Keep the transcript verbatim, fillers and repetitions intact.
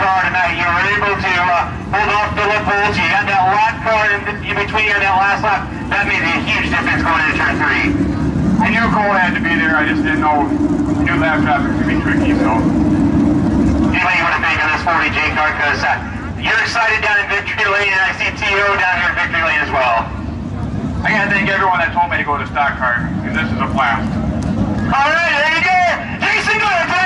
car tonight. You were able to uh, hold off Philip Bolts. You got that lap car in, in between you on that last lap. That made a huge difference going into turn three. I knew Cole had to be there. I just didn't know. I knew lap traffic was going to be tricky, so. Anybody you want to thank on this forty J car? Because uh, you're excited down in Victory Lane, and I see T O down here in Victory Lane as well. I got to thank everyone that told me to go to stock car, because this is a blast. All right, there you go. Jason Miller.